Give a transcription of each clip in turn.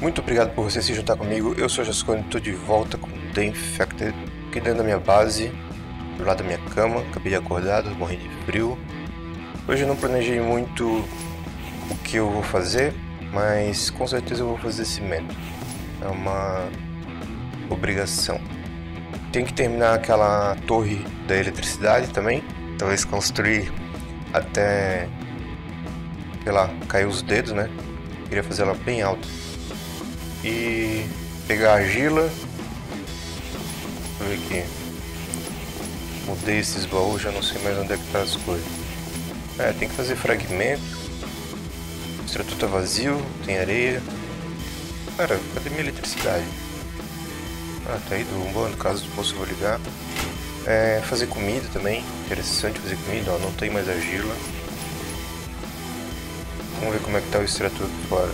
Muito obrigado por você se juntar comigo. Eu sou o Jascone e estou de volta com The Infected aqui dentro da minha base, do lado da minha cama. Acabei de acordar, morrendo de frio. Hoje eu não planejei muito o que eu vou fazer, mas com certeza eu vou fazer cimento. É uma obrigação. Tenho que terminar aquela torre da eletricidade também. Talvez construir até, sei lá, cair os dedos, né? Queria fazer ela bem alta. E pegar argila. Deixa eu ver aqui. Mudei esses baús, já não sei mais onde é que tá as coisas. Tem que fazer fragmento. O extrator tá vazio, tem areia. Cara, cadê minha eletricidade? Tá aí do bom, no caso do poço eu vou ligar. Fazer comida também, interessante fazer comida, ó, não tem mais argila. Vamos ver como é que tá o extrator aqui fora.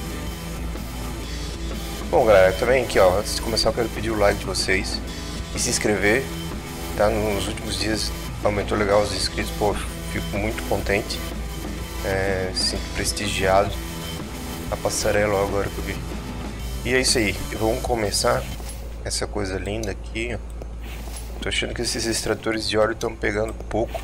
Bom galera, também aqui ó, antes de começar eu quero pedir o like de vocês e se inscrever, tá? Nos últimos dias aumentou legal os inscritos, pô, fico muito contente, sinto prestigiado a passarela agora que eu vi. E é isso aí, vamos começar essa coisa linda aqui, ó. Tô achando que esses extratores de óleo estão pegando pouco,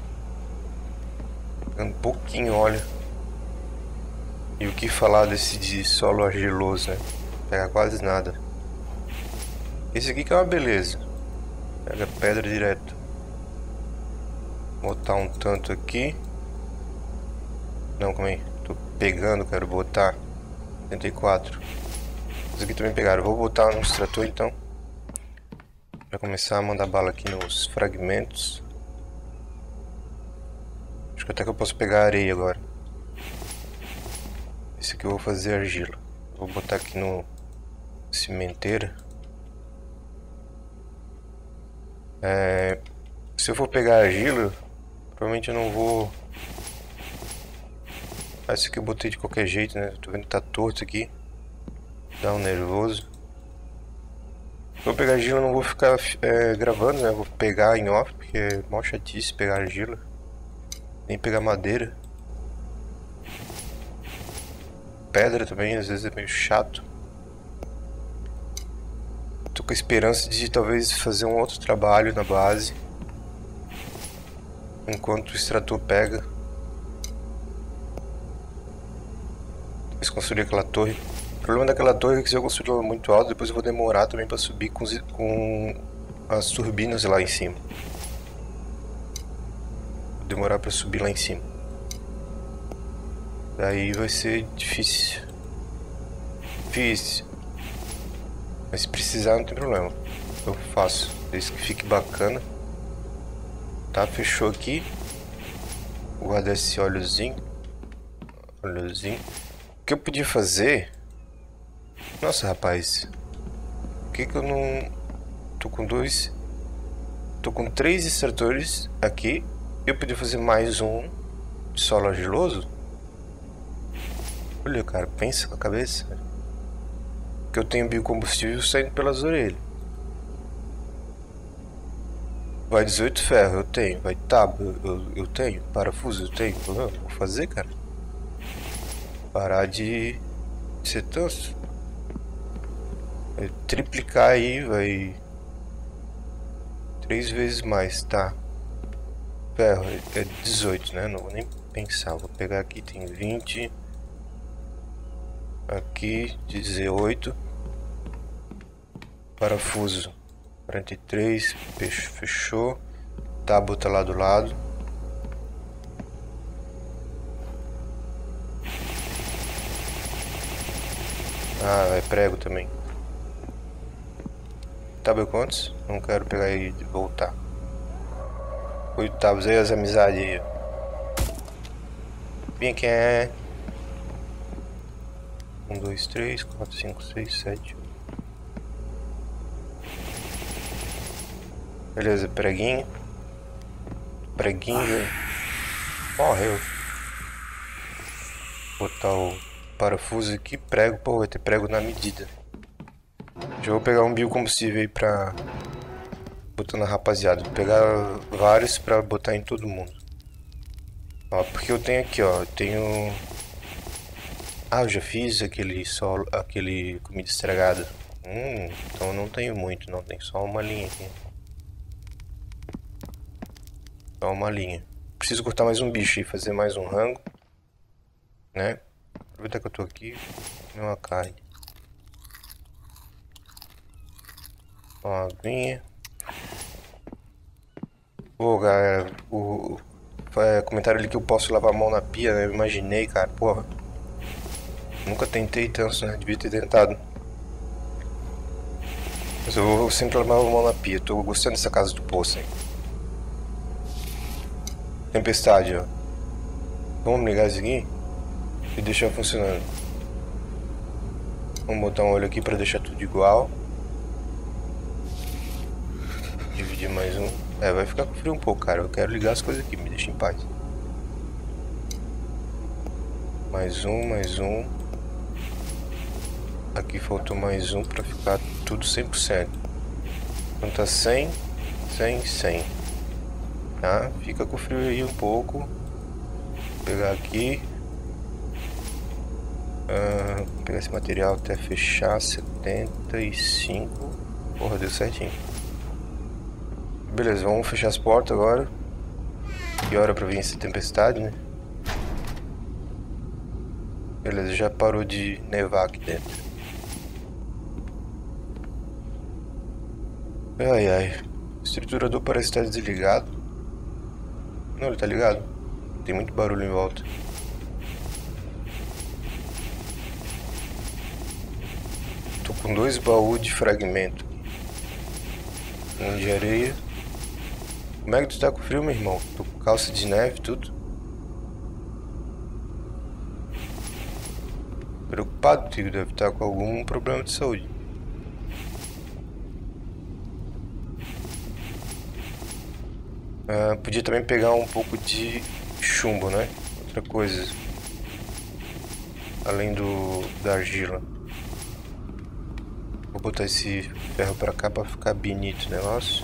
pegando pouquinho óleo. E o que falar desse de solo argiloso, né? Pega quase nada. Esse aqui que é uma beleza. Pega pedra direto. Vou botar um tanto aqui. Não, calma aí. Tô pegando, quero botar 74. Esse aqui também pegaram. Vou botar no extrator então. Pra começar a mandar bala aqui nos fragmentos. Acho que até que eu posso pegar areia agora. Esse aqui eu vou fazer argila. Vou botar aqui no cimenteira. Se eu for pegar argila, provavelmente eu não vou. Esse aqui eu botei de qualquer jeito, né? Tô vendo que tá torto aqui. Dá um nervoso. Se eu pegar argila, eu não vou ficar gravando, né? Eu vou pegar em off, porque é mó chatice pegar argila. Nem pegar madeira. Pedra também, às vezes é meio chato. Tô com a esperança de talvez fazer um outro trabalho na base enquanto o extrator pega. Talvez construir aquela torre. O problema daquela torre é que se eu construir ela muito alta, depois eu vou demorar também para subir com as turbinas lá em cima. Vou demorar para subir lá em cima. Daí vai ser difícil. Mas se precisar não tem problema. Eu faço. Desde que fique bacana. Tá, fechou aqui. Vou guardar esse óleozinho. O que eu podia fazer? Nossa, rapaz. Por que eu não... Tô com 3 extratores aqui. Eu podia fazer mais um de solo argiloso? Olha, cara, pensa com a cabeça. Que eu tenho biocombustível saindo pelas orelhas. Vai 18 ferro, eu tenho. Vai tábua, eu tenho. Parafuso, eu tenho. Vou fazer, cara. Parar de ser tanso. Vai triplicar aí, vai 3 vezes mais, tá. Ferro é 18, né? Não vou nem pensar. Vou pegar aqui, tem 20. Aqui 18. Parafuso 43. Fechou. Tábua tá lá do lado. É prego também. Tábua quantos? Não quero pegar e voltar. 8 tábuas aí, as amizades aí. Bem, quem é? 1, 2, 3, 4, 5, 6, 7. Beleza, preguinho. Preguinho já morreu. Botar o parafuso aqui, prego. Pô, vai ter prego na medida. Já vou pegar um biocombustível aí pra botar na rapaziada. Vou pegar vários pra botar em todo mundo. Ó, porque eu tenho aqui, ó. Eu tenho Ah, eu já fiz aquele comida estragada. Então eu não tenho muito, não. Tem só uma linha aqui. Só uma linha. Preciso cortar mais um bicho e fazer mais um rango, né? Aproveitar que eu tô aqui, comer uma carne. Uma aguinha. Pô, galera, comentário ali que eu posso lavar a mão na pia, né? Eu imaginei, cara, porra. Nunca tentei tanto, né? Devia ter tentado. Mas eu sempre lavava a mão na pia. Tô gostando dessa casa de poço, hein? Tempestade, ó. Vamos ligar isso aqui e deixar funcionando. Vamos botar um olho aqui pra deixar tudo igual. Dividir mais um. Vai ficar com frio um pouco, cara. Eu quero ligar as coisas aqui, me deixa em paz. Mais um. Aqui faltou mais um pra ficar tudo 100%. Então tá 100, 100. Tá? Fica com frio aí um pouco. Vou pegar aqui. Vou pegar esse material até fechar 75. Porra, deu certinho. Beleza, vamos fechar as portas agora. Que hora pra vir essa tempestade, né? Beleza, já parou de nevar aqui dentro. Ai. O estruturador parece estar desligado. Não, ele tá ligado. Tem muito barulho em volta. Tô com 2 baús de fragmento. Um de areia. Como é que tu tá com frio, meu irmão? Tô com calça de neve, tudo. Preocupado contigo, deve estar com algum problema de saúde. Podia também pegar um pouco de chumbo, né? Outra coisa. Além da argila. Vou botar esse ferro pra cá pra ficar bonito o negócio.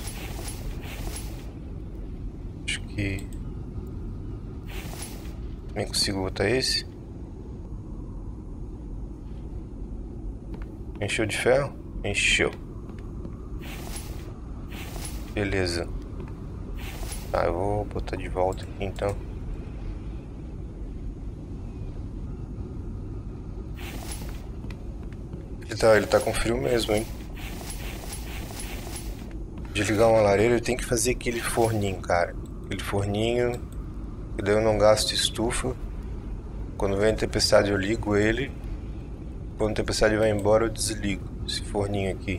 Acho que também consigo botar esse. Encheu de ferro? Encheu. Beleza. Tá, eu vou botar de volta aqui então. Ele tá com frio mesmo, hein? Desligar uma lareira, eu tenho que fazer aquele forninho, cara. Aquele forninho, que daí eu não gasto estufa. Quando vem a tempestade eu ligo ele. Quando a tempestade vai embora eu desligo esse forninho aqui.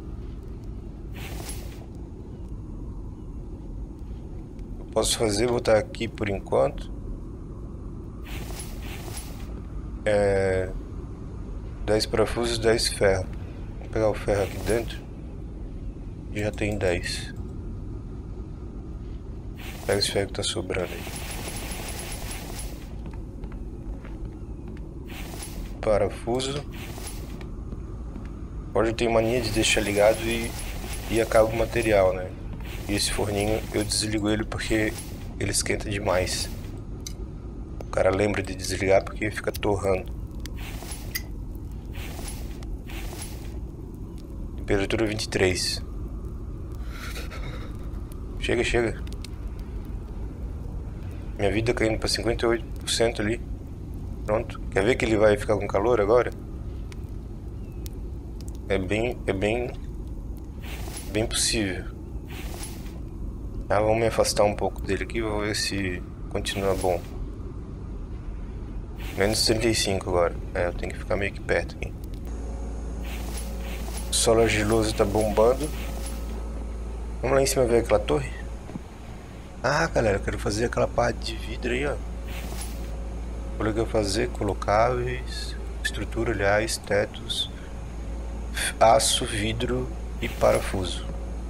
Eu posso fazer, botar aqui por enquanto. 10 parafusos, 10 ferro. Vou pegar o ferro aqui dentro. E já tem 10. Pega esse ferro que tá sobrando aí. Parafuso. Hoje eu tenho mania de deixar ligado e acaba o material, né? E esse forninho eu desligo ele porque ele esquenta demais. O cara lembra de desligar porque fica torrando. Temperatura 23. Chega. Minha vida caindo pra 58% ali. Pronto. Quer ver que ele vai ficar com calor agora? É bem possível. Vamos me afastar um pouco dele aqui. Vou ver se continua bom. Menos 35 agora. Eu tenho que ficar meio que perto aqui. O solo argiloso tá bombando. Vamos lá em cima ver aquela torre. Galera, eu quero fazer aquela parte de vidro aí, ó. O que eu fazer? Colocáveis, estrutura, aliás, tetos, aço, vidro e parafuso.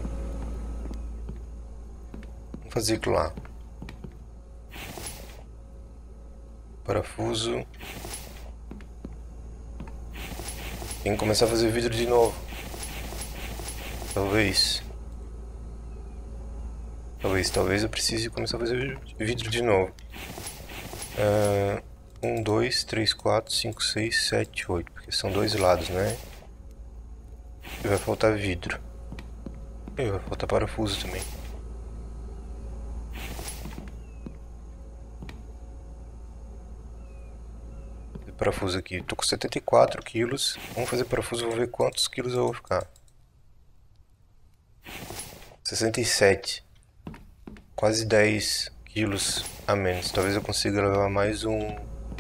Vamos fazer aquilo lá. Parafuso. Tem que começar a fazer vidro de novo. Talvez eu precise começar a fazer vidro de novo. Um, dois, três, quatro, cinco, seis, sete, oito. Porque são dois lados, né? E vai faltar vidro. E vai faltar parafuso também. Parafuso aqui. Tô com 74 quilos. Vamos fazer parafuso, vou ver quantos quilos eu vou ficar. 67. Quase 10 quilos a menos. Talvez eu consiga levar mais um.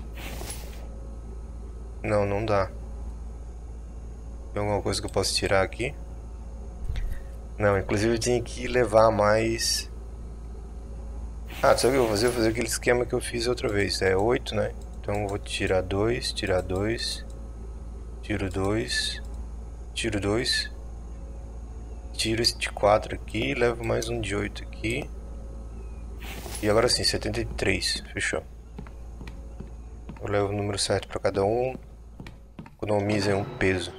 Não, não dá. Tem alguma coisa que eu posso tirar aqui? Não, inclusive eu tinha que levar mais. Ah, sabe o que eu vou fazer? Eu vou fazer aquele esquema que eu fiz outra vez. É 8, né? Então eu vou tirar 2, tirar 2, tiro 2, tiro 2, tiro esse de 4 aqui, levo mais um de 8 aqui. E agora sim, 73, fechou. Eu levo o número certo para cada um, economiza um peso.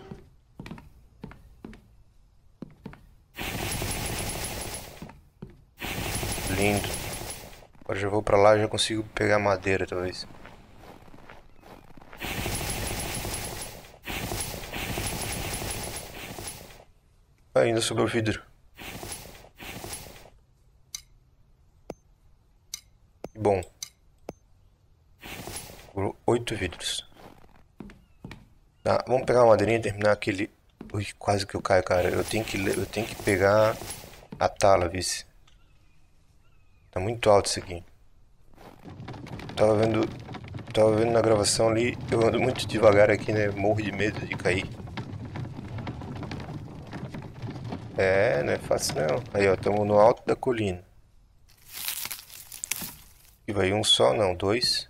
Lindo. Agora já vou para lá, já consigo pegar madeira talvez. Ainda sobrou vidro. Bom. Sobrou 8 vidros. Tá, vamos pegar uma madeirinha e terminar aquele... Ui, quase que eu caio, cara. Eu tenho que pegar a tala, vice. Tá muito alto isso aqui. Tava vendo na gravação ali, eu ando muito devagar aqui, né? Morro de medo de cair. É, não é fácil não. Aí, ó, estamos no alto da colina. E vai um só, não, dois.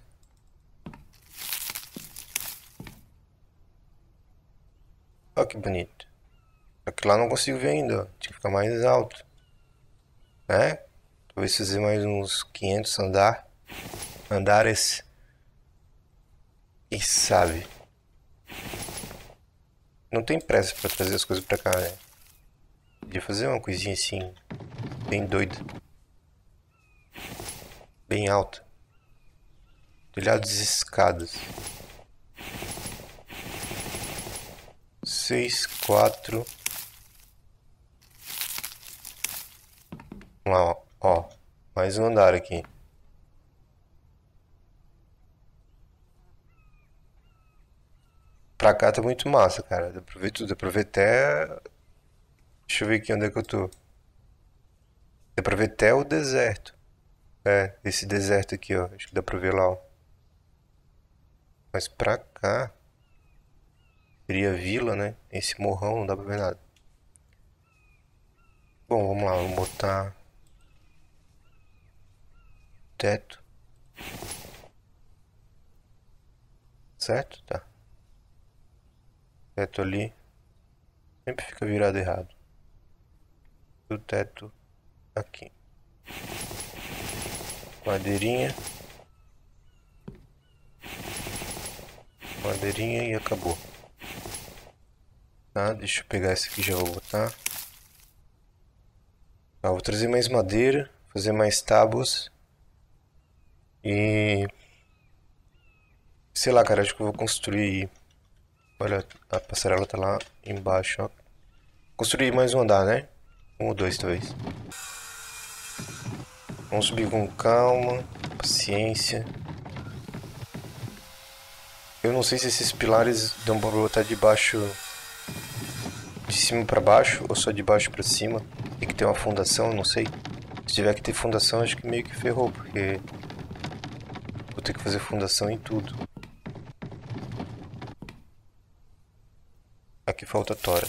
Olha que bonito. Só que lá não consigo ver ainda, ó. Tinha que ficar mais alto. Né? Talvez fazer mais uns 500 andares. Quem sabe? Não tem pressa pra trazer as coisas pra cá, né? Podia fazer uma coisinha assim, bem doida. Bem alta. Telhados e escadas. 6, 4. Vamos lá, ó. Mais um andar aqui. Pra cá tá muito massa, cara. Dá pra ver tudo. Dá pra ver até... Deixa eu ver aqui onde é que eu tô. Dá pra ver até o deserto. É, esse deserto aqui, ó. Acho que dá pra ver lá, ó. Mas pra cá... Seria vila, né? Esse morrão não dá pra ver nada. Bom, vamos lá. Vamos botar... Teto. Certo? Tá. Teto ali. Sempre fica virado errado. O teto aqui. Madeirinha. Madeirinha e acabou. Tá, deixa eu pegar esse aqui, já vou botar. Tá, vou trazer mais madeira, fazer mais tábuas. E... Sei lá, cara, acho que eu vou construir... Olha, a passarela tá lá embaixo, ó. Construir mais um andar, né? Um ou dois, talvez. Vamos subir com calma, paciência. Eu não sei se esses pilares dão pra botar de baixo... De cima pra baixo ou só de baixo pra cima. Tem que ter uma fundação, eu não sei. Se tiver que ter fundação, acho que meio que ferrou, porque... Vou ter que fazer fundação em tudo. Aqui falta tora.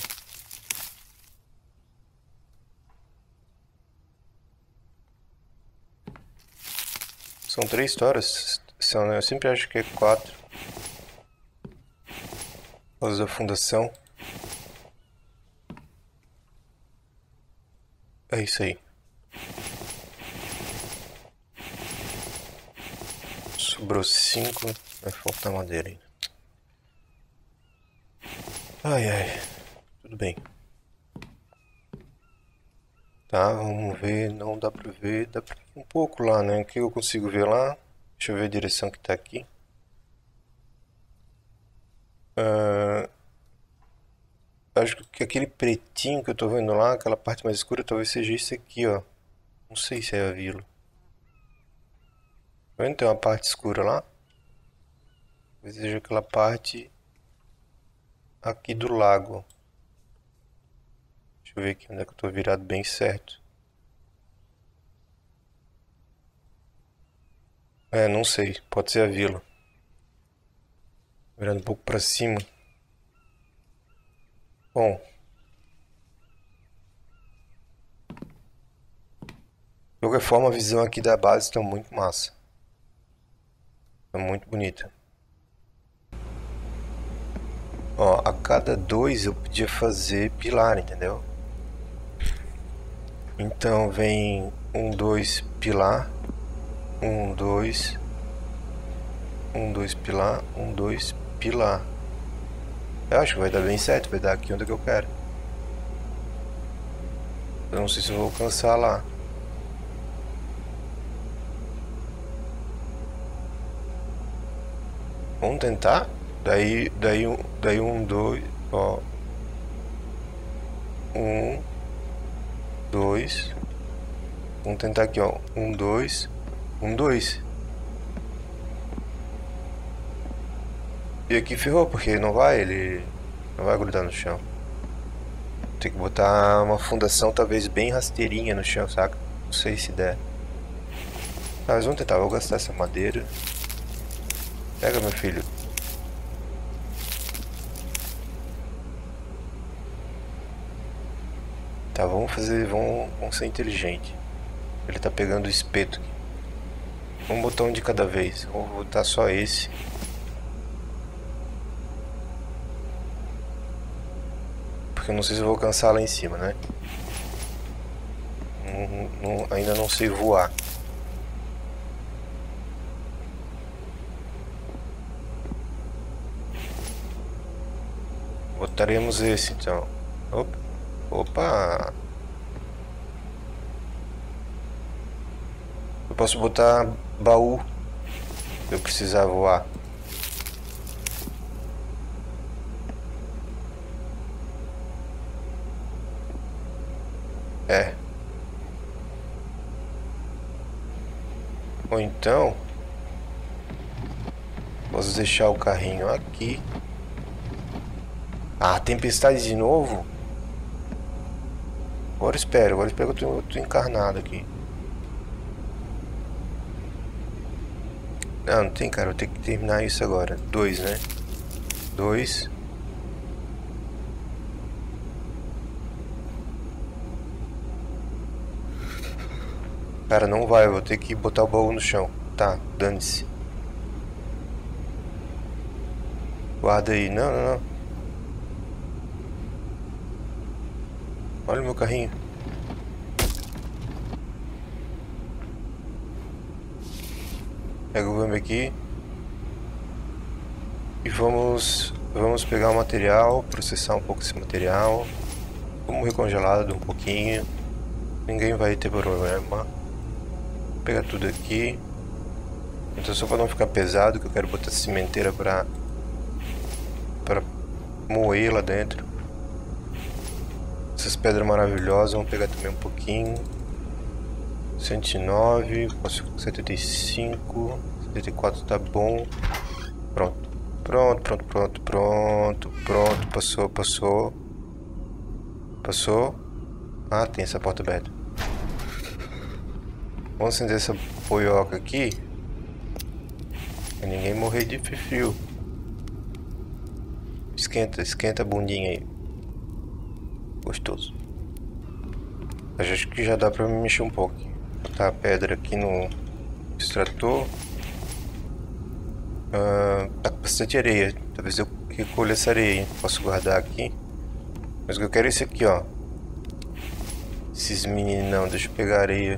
São 3 toras. Eu sempre acho que é 4. Por causa da fundação. É isso aí. Sobrou 5. Vai faltar madeira ainda. Ai, ai. Tudo bem. Tá, vamos ver. Não dá pra ver. Dá pra ver um pouco lá, né? O que eu consigo ver lá? Deixa eu ver a direção que tá aqui. Ah, acho que aquele pretinho que eu tô vendo lá, aquela parte mais escura, talvez seja isso aqui, ó. Não sei se é a vila. Tá vendo? Tem uma parte escura lá. Talvez seja aquela parte aqui do lago. Deixa eu ver aqui onde é que eu tô virado bem certo. É, não sei. Pode ser a vila. Virando um pouco pra cima. Bom, de qualquer forma, a visão aqui da base está muito massa. Tá muito bonita. Ó, a cada 2 eu podia fazer pilar, entendeu? Então vem 1, 2 pilar, 1, 2, 1, 2 pilar, 1, 2 pilar. Eu acho que vai dar bem certo, vai dar aqui onde eu quero. Eu não sei se eu vou alcançar lá. Vamos tentar? Daí um, dois, ó. 1, 2. Vamos tentar aqui, ó. 1, 2, 1, 2. E aqui ferrou, porque ele não vai grudar no chão. Tem que botar uma fundação talvez bem rasteirinha no chão, saca? Não sei se der. Ah, mas vamos tentar, vou gastar essa madeira. Pega, meu filho. Tá, vamos ser inteligente. Ele tá pegando o espeto aqui. Vamos botar um de cada vez. Vou botar só esse. Porque eu não sei se eu vou alcançar lá em cima, né? Ainda não sei voar. Botaremos esse então. Opa! Opa! Eu posso botar baú se eu precisar voar. É. Ou então posso deixar o carrinho aqui. Ah, tempestade de novo? Agora espero que eu tô encarnado aqui. Não tem, cara, eu tenho que terminar isso agora. 2, né? 2. Cara, não vai, eu vou ter que botar o baú no chão. Tá, dane-se. Guarda aí. Não, não, não. Olha o meu carrinho. Pega o Bambi aqui. E vamos pegar o material, processar um pouco esse material. Vamos recongelado um pouquinho. Ninguém vai ter problema. Vou pegar tudo aqui. Então só para não ficar pesado, que eu quero botar cimenteira para moer lá dentro. Essas pedras maravilhosas, vamos pegar também um pouquinho. 109, 75, 74 tá bom. Pronto. Pronto. Passou. Ah, tem essa porta aberta. Vamos acender essa poioca aqui. Pra ninguém morrer de frio. Esquenta a bundinha aí. Gostoso. Eu acho que já dá pra me mexer um pouco. Botar a pedra aqui no extrator. Tá com bastante areia. Talvez eu recolha essa areia, hein? Posso guardar aqui. Mas o que eu quero é esse aqui, ó. Esses meninão. Deixa eu pegar a areia.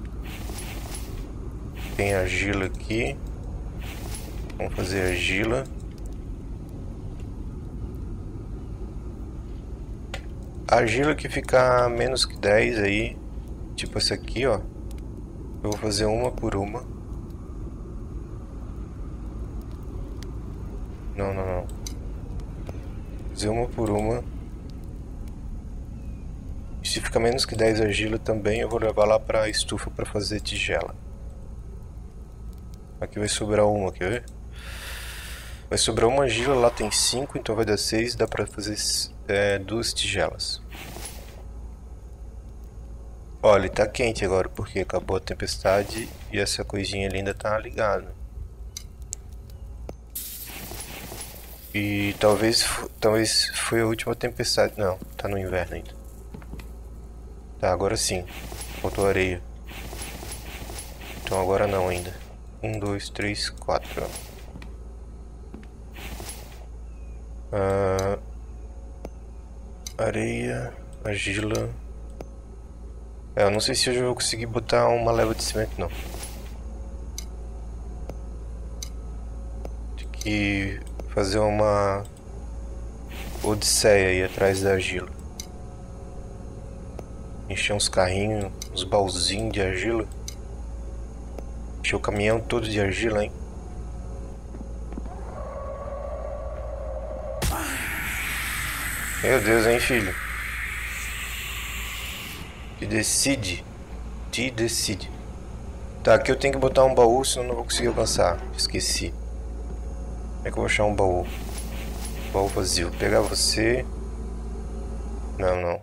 Tem argila aqui. Vamos fazer argila. Argila que ficar menos que 10 aí. Tipo essa aqui, ó. Eu vou fazer uma por uma. Não. fazer uma por uma. E se ficar menos que 10 argila também, eu vou levar lá pra estufa pra fazer tigela. Aqui vai sobrar uma, quer ver? Vai sobrar uma argila, lá tem 5, então vai dar 6, dá pra fazer 2 tigelas. Olha, tá quente agora porque acabou a tempestade e essa coisinha ali ainda tá ligada. E talvez foi a última tempestade. Não, tá no inverno ainda. Tá, agora sim. Faltou areia. Então agora não ainda. 1, 2, 3, 4. Areia, argila. Eu não sei se hoje eu vou conseguir botar uma leva de cimento, não. Tem que fazer uma odisseia aí atrás da argila. Encher uns carrinhos, uns baúzinhos de argila. Encher o caminhão todo de argila, hein? Meu Deus, hein, filho? Te decide. Tá, aqui eu tenho que botar um baú, senão eu não vou conseguir alcançar. Esqueci. Como é que eu vou achar um baú? Baú vazio. Vou pegar você. Não.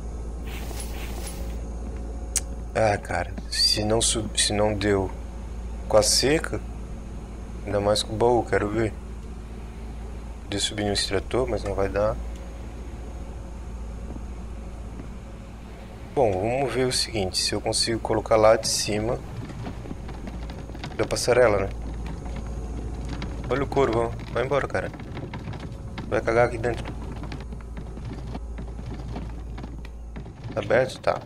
Ah, cara. Se não deu com a seca, ainda mais com o baú, quero ver. Podia subir no extrator, mas não vai dar. Bom, vamos ver o seguinte, se eu consigo colocar lá de cima da passarela, né? Olha o couro, vai embora, cara. Vai cagar aqui dentro. Tá aberto? Tá.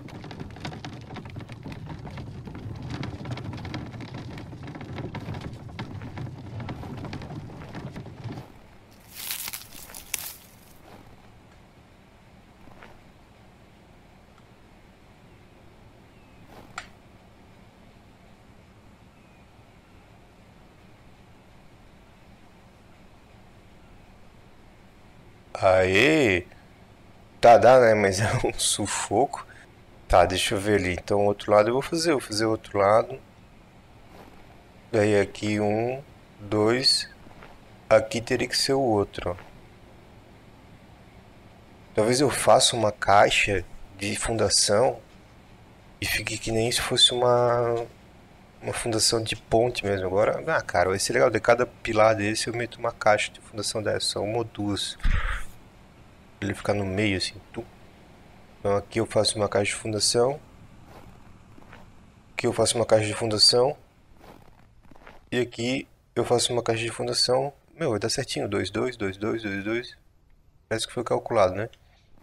Aê! Tá, dá, né? Mas é um sufoco. Tá, deixa eu ver ali. Então, o outro lado eu vou fazer o outro lado. Daí aqui 1, 2. Aqui teria que ser o outro, ó. Talvez eu faça uma caixa de fundação e fique que nem se fosse uma fundação de ponte mesmo. Agora, cara, vai ser legal. De cada pilar desse eu meto uma caixa de fundação dessa, uma ou duas. Ele ficar no meio assim. Então aqui eu faço uma caixa de fundação. Aqui eu faço uma caixa de fundação. E aqui eu faço uma caixa de fundação. Meu, vai dar certinho. 2, 2, 2, 2, 2, 2. Parece que foi calculado, né?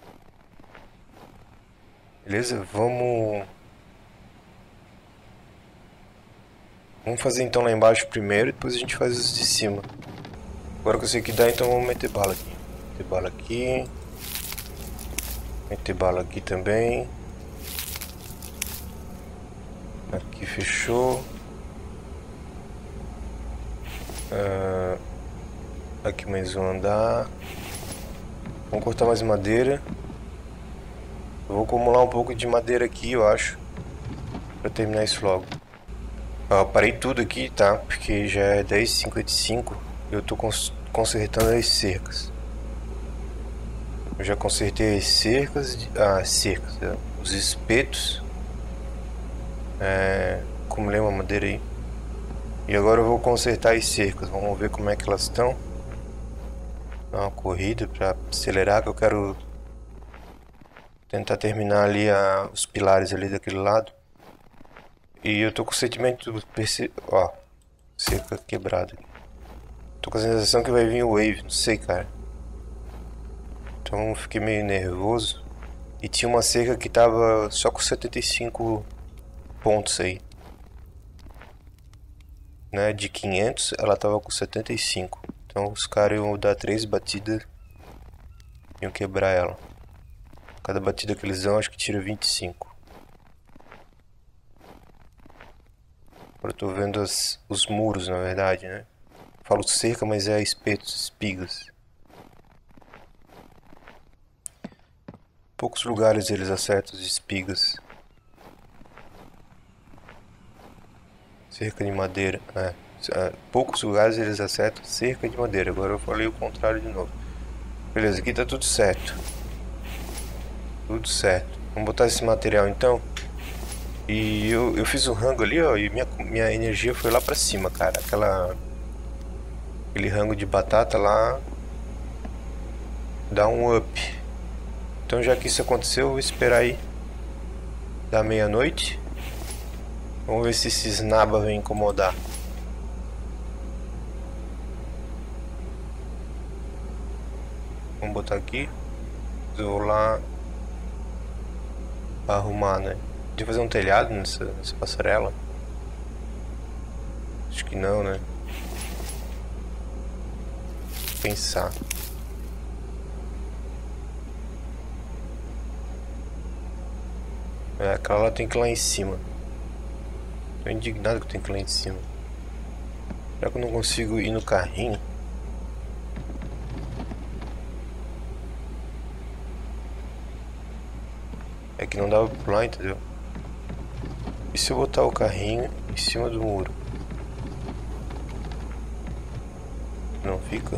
Beleza? Vamos fazer então lá embaixo primeiro e depois a gente faz os de cima. Agora que eu sei que dá, então vamos meter bala aqui. Meter bala aqui. Meter bala aqui também. Aqui fechou. Aqui mais um andar. Vamos cortar mais madeira. Eu vou acumular um pouco de madeira aqui, eu acho, pra terminar isso logo. Eu parei tudo aqui, tá? Porque já é 10h55 e eu tô consertando as cercas. Eu já consertei as cercas, os espetos. Acumulei uma madeira aí. E agora eu vou consertar as cercas, vamos ver como é que elas estão. Dar uma corrida pra acelerar, que eu quero tentar terminar ali os pilares ali daquele lado. E eu tô com o sentimento ó, cerca quebrada. Tô com a sensação que vai vir o wave, não sei, cara. Então fiquei meio nervoso. E tinha uma cerca que tava só com 75 pontos aí, né? De 500 ela tava com 75. Então os caras iam dar 3 batidas e iam quebrar ela. Cada batida que eles dão acho que tira 25. Agora eu tô vendo os muros, na verdade, né? Falo cerca, mas é espetos, espigas. poucos lugares eles acertam as espigas. Cerca de madeira. Poucos lugares eles acertam cerca de madeira. Agora eu falei o contrário de novo. Beleza, aqui tá tudo certo. Tudo certo. Vamos botar esse material então. E eu fiz um rango ali, ó. E minha energia foi lá pra cima, cara. Aquele rango de batata lá dá um up. Então já que isso aconteceu, eu vou esperar aí da meia-noite. Vamos ver se esses naba vêm incomodar. Vamos botar aqui. Eu vou lá arrumar, né? Podia fazer um telhado nessa passarela? Acho que não, né? Pensar. Aquela lá tem que ir lá em cima. Tô indignado que eu tenho que ir lá em cima. Será que eu não consigo ir no carrinho? É que não dava pra pular, entendeu? E se eu botar o carrinho em cima do muro? Não fica?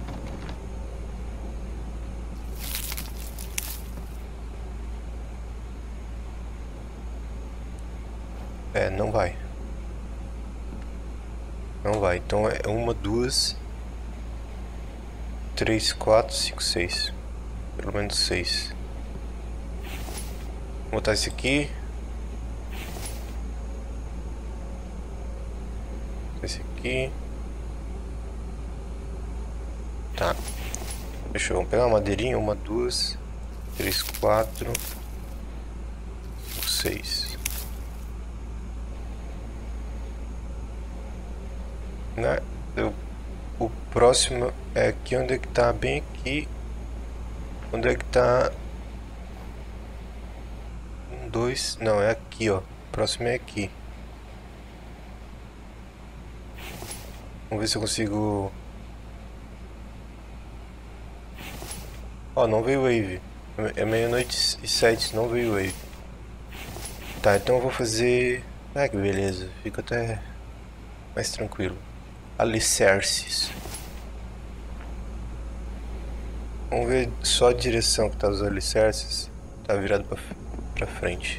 Não vai. Não vai. Então é 1, 2, 3, 4, 5, 6. Pelo menos 6. Vou botar esse aqui. Esse aqui. Tá. Fechou. Vamos pegar uma madeirinha. 1, 2, 3, 4, 5, 6. Né? O próximo é aqui. Onde é que tá? Bem aqui. Onde é que tá? 1, 2. Não, é aqui, ó. O próximo é aqui. Vamos ver se eu consigo. Ó, não veio wave. É meia-noite e 7, não veio wave. Tá, então eu vou fazer. Ah, que beleza. Fica até mais tranquilo. Alicerces. Vamos ver só a direção que tá os alicerces. Tá virado pra frente.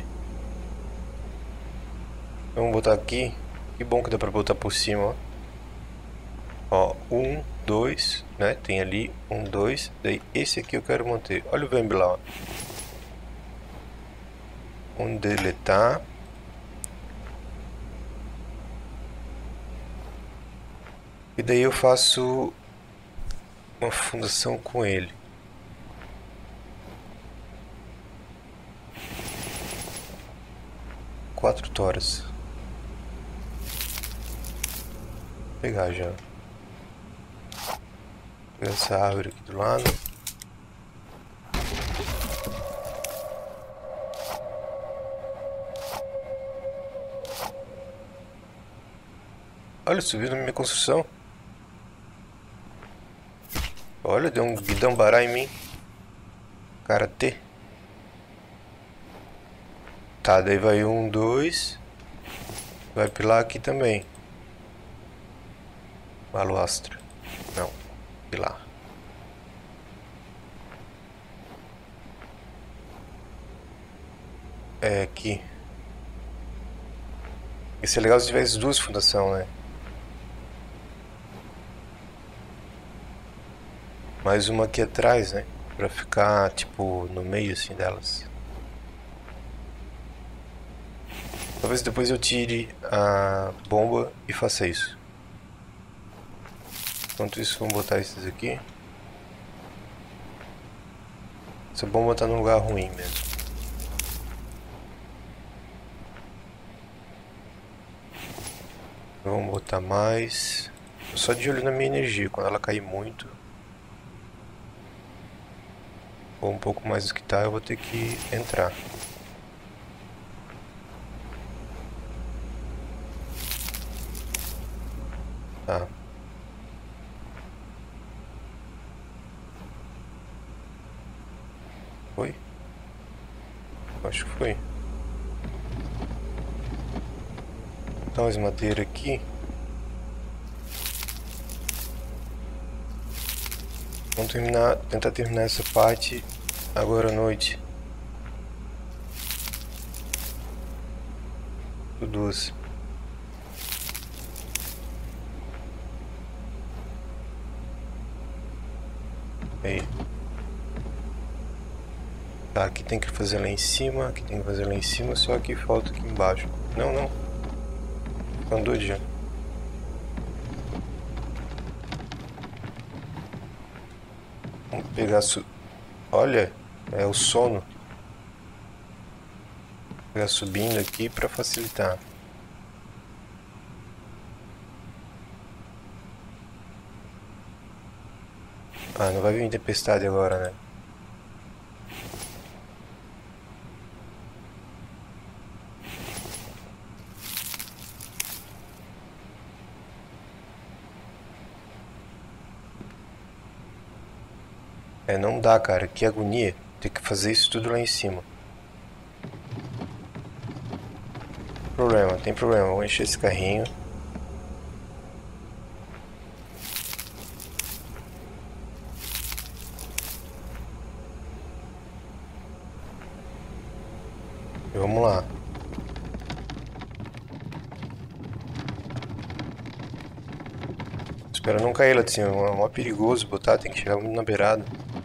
Vamos botar aqui. Que bom que dá pra botar por cima, ó. 1, 2, né? Tem ali 1, 2. Daí esse aqui eu quero manter. Olha o Vamp lá, ó. Vamos deletar. E daí eu faço uma fundação com ele. Quatro toras. Vou pegar já. Vou pegar essa árvore aqui do lado. Olha, subiu na minha construção. Olha, deu um guidão-bará em mim. Karatê. Tá, daí vai 1, 2. Vai pilar aqui também. Balustra. Não, pilar. É aqui. Ia ser legal se tivesse duas fundações, né? Mais uma aqui atrás, né? Pra ficar, tipo, no meio, assim, delas. Talvez depois eu tire a bomba e faça isso. Enquanto isso, vamos botar esses aqui. Essa bomba tá num lugar ruim mesmo. Vamos botar mais. Tô só de olho na minha energia. Quando ela cair muito, ou um pouco mais do que tá, eu vou ter que entrar. Tá. Oi? Acho que foi. Então, mais madeira aqui. Vamos tentar terminar essa parte agora à noite. Duas. Aí. Tá, aqui tem que fazer lá em cima, aqui tem que fazer lá em cima, só que falta aqui embaixo. Não, não. Ficando doido já. Vamos pegar Olha, é o sono. Vou pegar subindo aqui para facilitar. Ah, não vai vir tempestade agora, né? É, não dá, cara. Que agonia. Ter que fazer isso tudo lá em cima. Problema, tem problema. Vou encher esse carrinho. E vamos lá. Espero não cair lá de cima. É mó perigoso botar. Tem que chegar muito na beirada.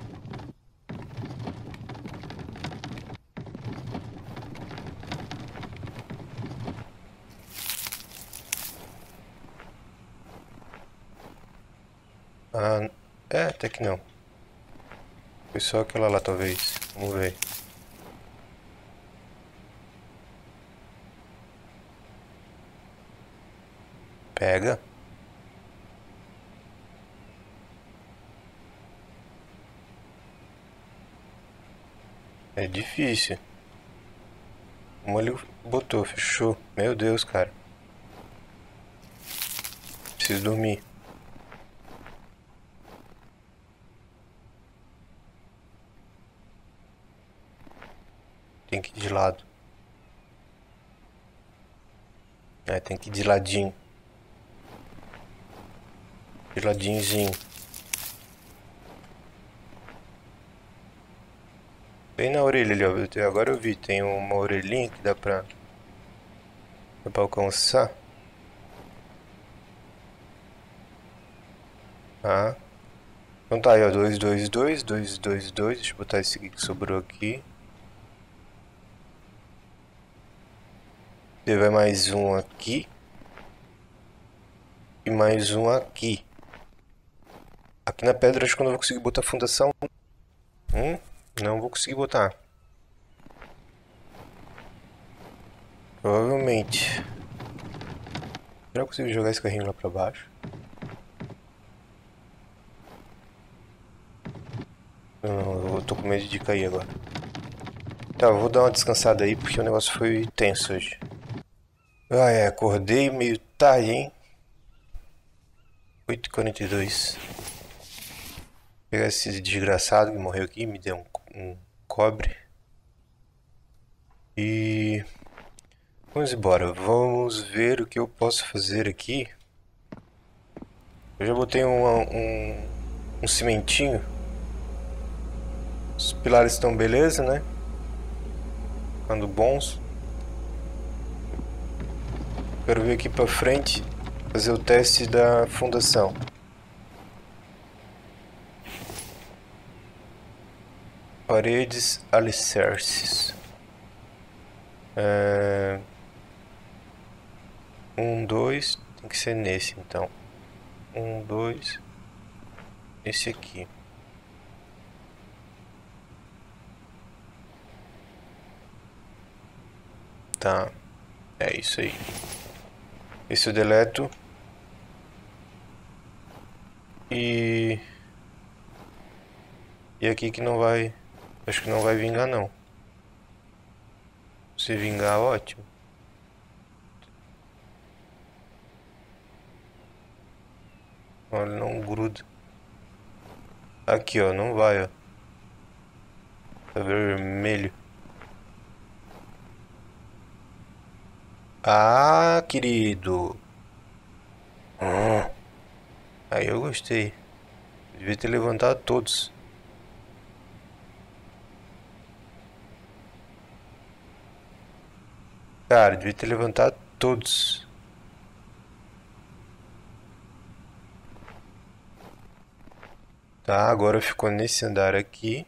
Ah, é, até que não. Foi só aquela lá, talvez. Vamos ver. Pega. É difícil. Como ele botou, fechou. Meu Deus, cara. Preciso dormir. Tem que ir de lado. É, tem que ir de ladinho. De ladinhozinho. Bem na orelha ali, ó. Agora eu vi. Tem uma orelhinha que dá pra alcançar. Ah. Então tá aí, ó. 2, 2, 2, 2, 2, 2. Deixa eu botar esse aqui que sobrou aqui. E vai mais um aqui. E mais um aqui. Aqui na pedra acho que eu não vou conseguir botar fundação. Não vou conseguir botar. Provavelmente. Será que eu consigo jogar esse carrinho lá pra baixo? Não, eu tô com medo de cair agora. Tá, eu vou dar uma descansada aí porque o negócio foi tenso hoje. Ah, é, acordei meio tarde, hein? 8h42. Vou pegar esse desgraçado que morreu aqui, me deu um cobre. E... vamos embora, vamos ver o que eu posso fazer aqui. Eu já botei um cimentinho. Os pilares estão beleza, né? Ficando bons. Quero ver aqui pra frente, fazer o teste da fundação. Paredes alicerces. 1, 2, tem que ser nesse então. 1, 2, esse aqui. Tá, é isso aí. Esse eu deleto. E aqui que não vai, acho que não vai vingar não. Se vingar, ótimo. Olha, não gruda. Aqui, ó, não vai, ó. Tá vermelho. Ah, querido. Aí eu gostei. Devia ter levantado todos. Cara, devia ter levantado todos. Tá, agora ficou nesse andar aqui.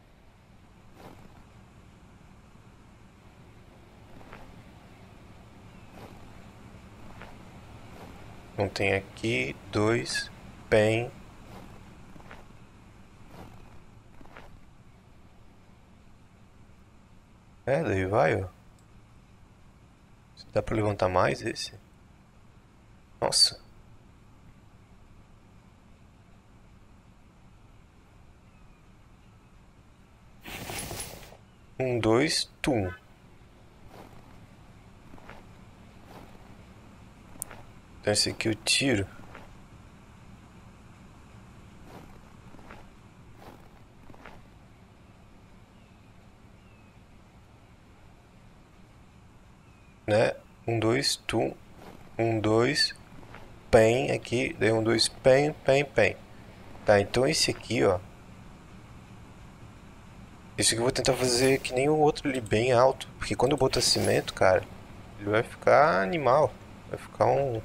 Então tem aqui dois. Bem. É, daí vai, ó. Dá pra levantar mais esse? Nossa. Um, dois, tum. Então esse aqui eu tiro. Né? Um, dois, tum. Um, dois, pen aqui. Daí um, dois, pen, pen, pen. Tá, então esse aqui, ó. Esse aqui eu vou tentar fazer que nem o outro ali, bem alto. Porque quando eu botar cimento, cara, ele vai ficar animal. Vai ficar um.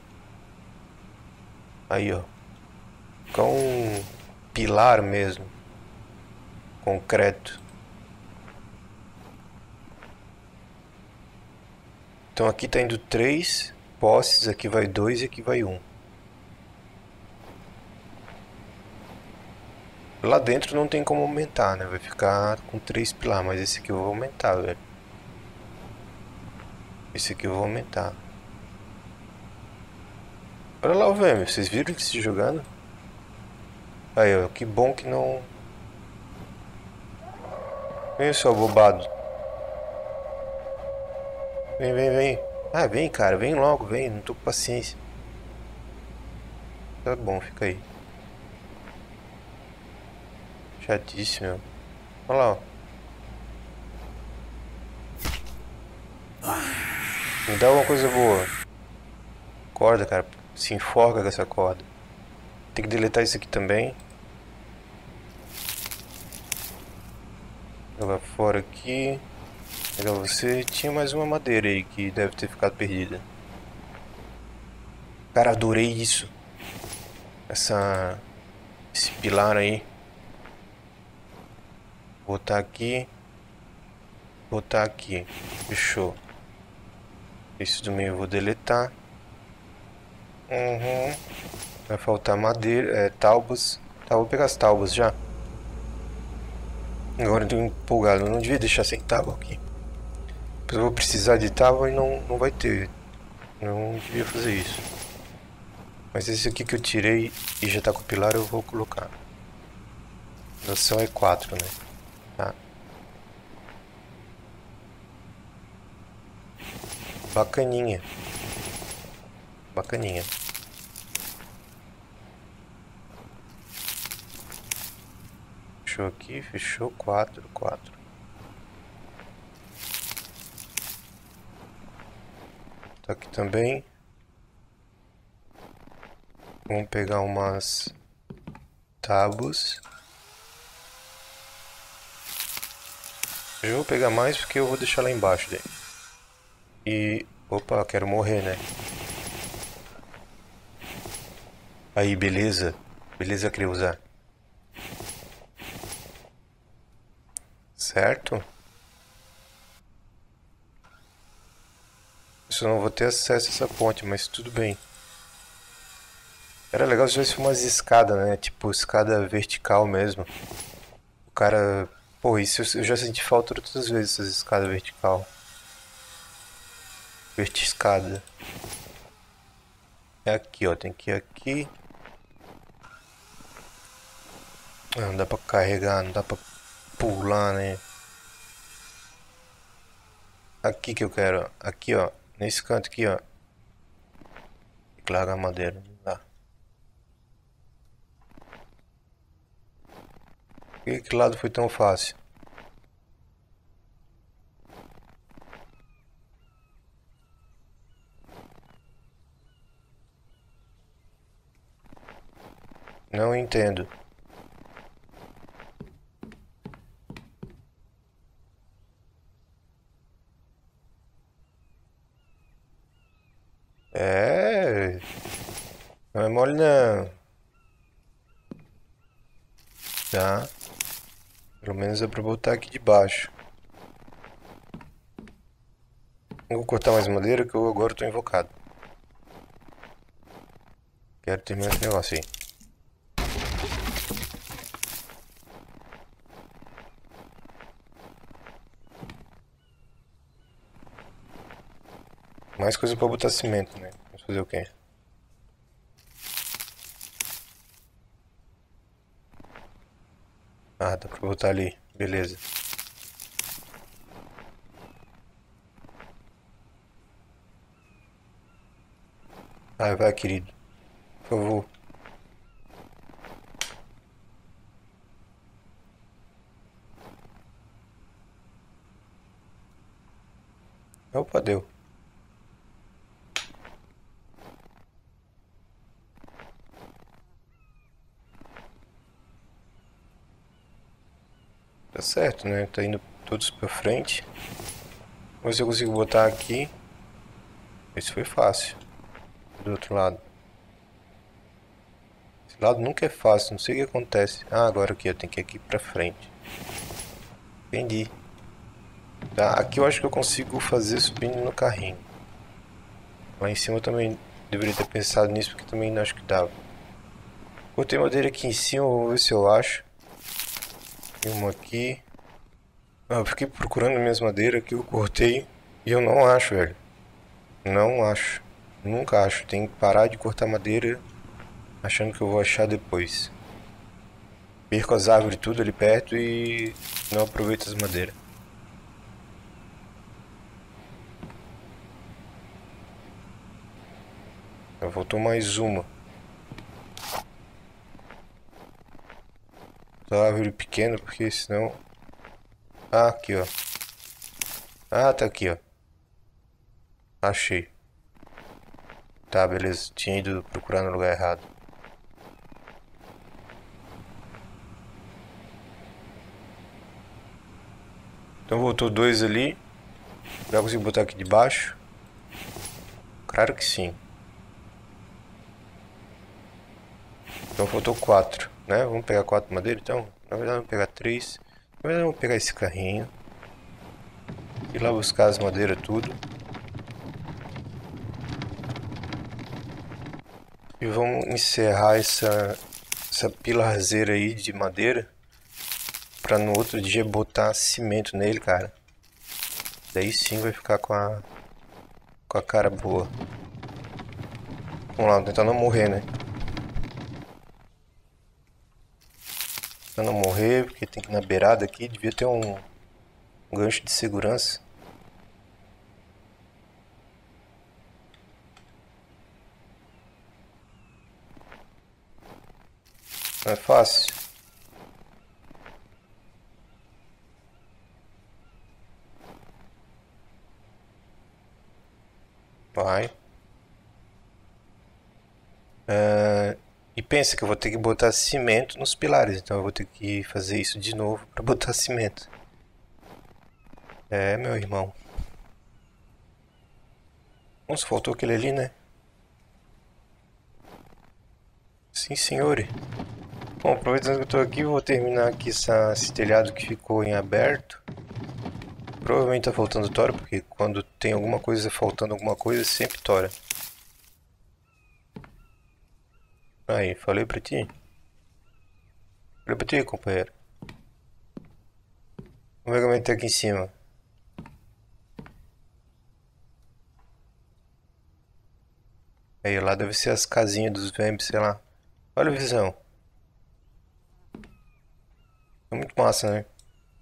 Aí, ó. Ficar um pilar mesmo. Concreto. Então aqui tá indo três postes, aqui vai dois e aqui vai um. Lá dentro não tem como aumentar, né? Vai ficar com três pilar, mas esse aqui eu vou aumentar, velho. Esse aqui eu vou aumentar. Olha lá o Vêmio, vocês viram ele se jogando? Aí, ó, que bom que não... Vem, seu abobado. Vem, vem, vem. Ah, vem, cara, vem logo, vem, não tô com paciência. Tá bom, fica aí. Chatice, meu. Olha lá, ó. Me dá uma coisa boa. Corda, cara. Se enforca com essa corda. Tem que deletar isso aqui também. Jogar fora aqui. Pegar você. Tinha mais uma madeira aí que deve ter ficado perdida. Cara, adorei isso. Esse pilar aí. Botar aqui. Botar aqui. Fechou. Isso do meio eu vou deletar. Vai faltar madeira, taubas. Tá, vou pegar as taubas já. Agora eu tô empolgado, eu não devia deixar sem tábua aqui. Depois eu vou precisar de tábua e não vai ter. Não devia fazer isso. Mas esse aqui que eu tirei e já tá com o pilar eu vou colocar. Noção é 4, né? Tá. Bacaninha. Bacaninha. Fechou aqui, fechou 4, 4. Tá aqui também. Vamos pegar umas tábuas. Eu vou pegar mais porque eu vou deixar lá embaixo daí. E... Opa, quero morrer, né? Aí, beleza. Beleza, queria usar. Certo? Eu só não vou ter acesso a essa ponte, mas tudo bem. Era legal se tivesse umas escadas, né? Tipo, escada vertical mesmo. O cara... Pô, isso eu já senti falta outras vezes, essas escadas vertical. Vertiscada. É aqui, ó. Tem que ir aqui. Ah, não dá pra carregar, não dá pra pular, né? Aqui que eu quero, ó. Aqui, ó. Nesse canto aqui, ó. Tem que largar a madeira. Não dá. Que lado foi tão fácil? Não entendo. É... Não é mole não. Tá. Pelo menos é pra botar aqui de baixo. Não vou cortar mais madeira que eu agora tô invocado. Quero terminar esse negócio aí. Mais coisa pra botar cimento, né? Vamos fazer o quê? Ah, dá pra botar ali. Beleza. Vai, querido. Por favor. Opa, deu. Tá certo, né? Tá indo todos pra frente. Vamos ver se eu consigo botar aqui. Esse foi fácil. Do outro lado. Esse lado nunca é fácil, não sei o que acontece. Ah, agora aqui, eu tenho que ir aqui pra frente. Entendi. Tá, aqui eu acho que eu consigo fazer subindo no carrinho. Lá em cima eu também deveria ter pensado nisso, porque também não acho que dava. Botei madeira aqui em cima, vou ver se eu acho. Tem uma aqui. Ah, eu fiquei procurando minhas madeiras que eu cortei e eu não acho, velho. Não acho. Nunca acho. Tem que parar de cortar madeira achando que eu vou achar depois. Perco as árvores tudo ali perto e não aproveito as madeiras. Voltou mais uma. Só árvore pequena, porque senão... Ah, aqui, ó. Ah, tá aqui, ó. Achei. Tá, beleza. Tinha ido procurar no lugar errado. Então voltou dois ali. Já consigo botar aqui de baixo? Claro que sim. Então faltou quatro, né? Vamos pegar quatro madeira então? Na verdade vamos pegar três. Na verdade vamos pegar esse carrinho. Ir lá buscar as madeiras tudo. E vamos encerrar essa pilarzeira aí de madeira. Pra no outro dia botar cimento nele, cara. Daí sim vai ficar com a cara boa. Vamos lá, tentar não morrer, né? Tentar não morrer, porque tem que ir na beirada aqui. Devia ter um gancho de segurança. Não é fácil. Vai. E pensa que eu vou ter que botar cimento nos pilares, então eu vou ter que fazer isso de novo para botar cimento. É, meu irmão. Nossa, faltou aquele ali, né? Sim, senhor. Bom, aproveitando que eu tô aqui, vou terminar aqui esse telhado que ficou em aberto. Provavelmente tá faltando tora, porque quando tem alguma coisa faltando alguma coisa, sempre tora. Aí, falei pra ti. Falei pra ti, companheiro. Vamos ver como é que tá aqui em cima. Aí, lá deve ser as casinhas dos vamps, sei lá. Olha a visão. É muito massa, né?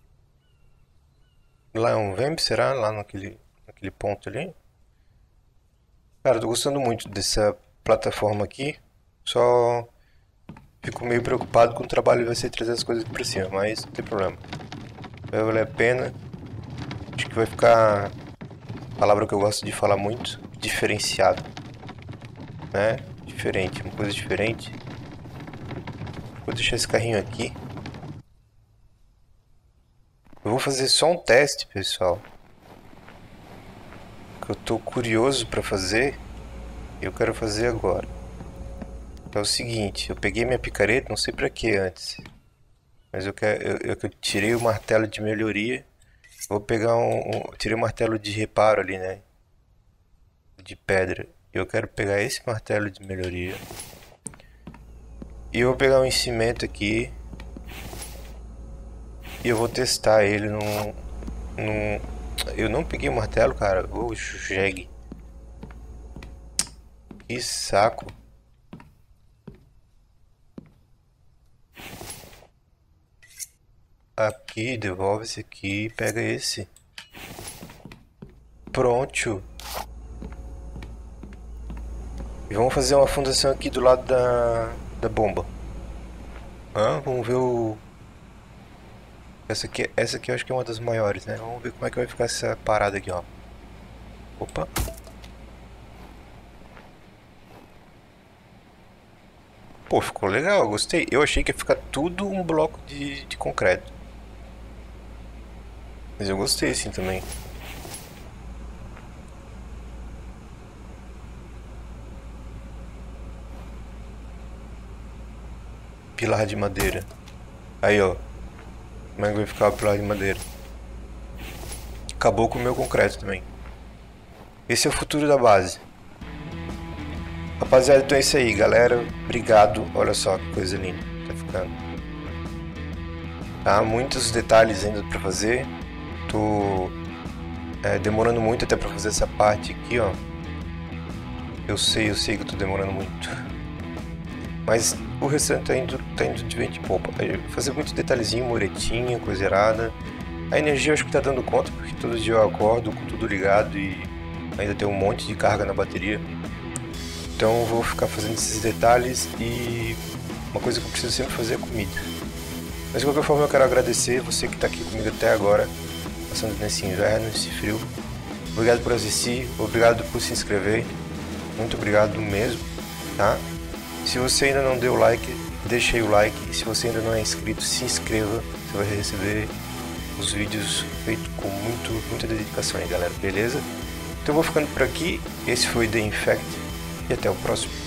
Lá é um vamp, será? Lá naquele ponto ali? Cara, eu tô gostando muito dessa plataforma aqui. Só fico meio preocupado com o trabalho vai ser trazer as coisas pra cima, mas não tem problema. Vai valer a pena. Acho que vai ficar, palavra que eu gosto de falar muito, diferenciado, né? Diferente, uma coisa diferente. deixar esse carrinho aqui. Eu vou fazer só um teste, pessoal. Que eu tô curioso para fazer. Eu quero fazer agora. É o seguinte, eu peguei minha picareta, não sei para que antes. Mas eu tirei o martelo de melhoria. Vou pegar tirei o martelo de reparo ali, né? De pedra. Eu quero pegar esse martelo de melhoria. E eu vou pegar um enchimento aqui. E eu vou testar ele num... Eu não peguei o martelo, cara. Ô, jegue. Que saco. Aqui, devolve esse aqui. Pega esse. Pronto. E vamos fazer uma fundação aqui do lado da bomba. Vamos ver o... Essa aqui eu acho que é uma das maiores, né? Vamos ver como é que vai ficar essa parada aqui, ó. Opa. Pô, ficou legal, eu gostei. Eu achei que ia ficar tudo um bloco de concreto. Mas eu gostei assim também. Pilar de madeira. Aí, ó. Como é que vai ficar o pilar de madeira? Acabou com o meu concreto também. Esse é o futuro da base. Rapaziada, então é isso aí, galera. Obrigado. Olha só que coisa linda tá ficando. Tá, muitos detalhes ainda pra fazer. Tô demorando muito até pra fazer essa parte aqui, ó. Eu sei que eu tô demorando muito. Mas o restante tá indo de vento em popa. Fazer muito detalhezinho, muretinha, coisa errada. A energia eu acho que tá dando conta, porque todo dia eu acordo com tudo ligado e ainda tem um monte de carga na bateria. Então eu vou ficar fazendo esses detalhes e uma coisa que eu preciso sempre fazer é comida. Mas de qualquer forma eu quero agradecer você que está aqui comigo até agora, passando nesse inverno, nesse frio. Obrigado por assistir, obrigado por se inscrever, muito obrigado mesmo, tá? Se você ainda não deu like, deixa aí o like. E se você ainda não é inscrito, se inscreva, você vai receber os vídeos feitos com muita dedicação aí, galera, beleza? Então eu vou ficando por aqui, esse foi The Infect e até o próximo.